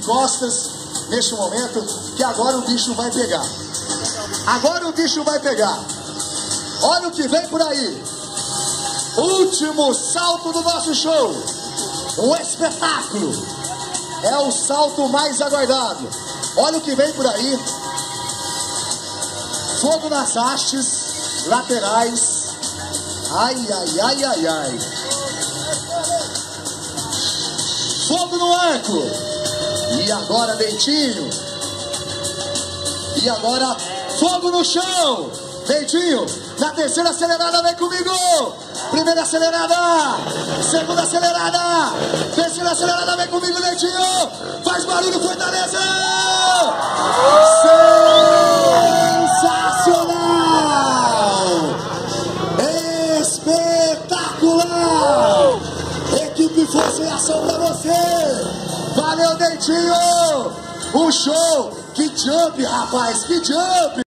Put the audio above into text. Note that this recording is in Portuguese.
costas neste momento, que agora o bicho vai pegar. Agora o bicho vai pegar. Olha o que vem por aí. Último salto do nosso show. Um espetáculo. É o salto mais aguardado. Olha o que vem por aí. Fogo nas hastes laterais. Ai, ai, ai, ai, ai. Fogo no arco. E agora Dentinho. E agora fogo no chão. Dentinho, na terceira acelerada, vem comigo. Primeira acelerada. Segunda acelerada. Terceira acelerada, vem comigo, Dentinho. Faz barulho, Fortaleza. Sensacional. Espetacular. Equipe Força em Ação pra você. Valeu, Dentinho. O show. Que jump, rapaz. Que jump.